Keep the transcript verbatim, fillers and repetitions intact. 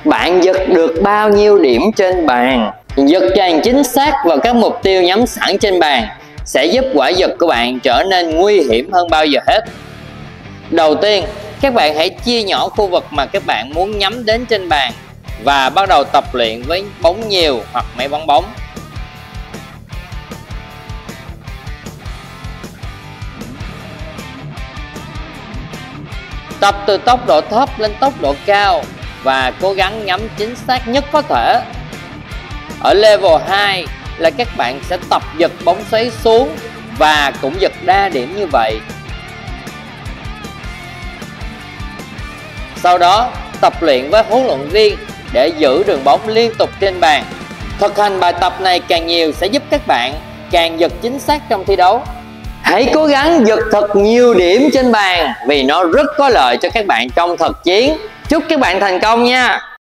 bạn giật được bao nhiêu điểm trên bàn. Giật càng chính xác vào các mục tiêu nhắm sẵn trên bàn sẽ giúp quả giật của bạn trở nên nguy hiểm hơn bao giờ hết. Đầu tiên, các bạn hãy chia nhỏ khu vực mà các bạn muốn nhắm đến trên bàn và bắt đầu tập luyện với bóng nhiều hoặc máy bắn bóng. Tập từ tốc độ thấp lên tốc độ cao và cố gắng nhắm chính xác nhất có thể. Ở level hai là các bạn sẽ tập giật bóng xoáy xuống và cũng giật đa điểm như vậy. Sau đó tập luyện với huấn luyện viên để giữ đường bóng liên tục trên bàn. Thực hành bài tập này càng nhiều sẽ giúp các bạn càng giật chính xác trong thi đấu. Hãy cố gắng giật thật nhiều điểm trên bàn vì nó rất có lợi cho các bạn trong thực chiến. Chúc các bạn thành công nha!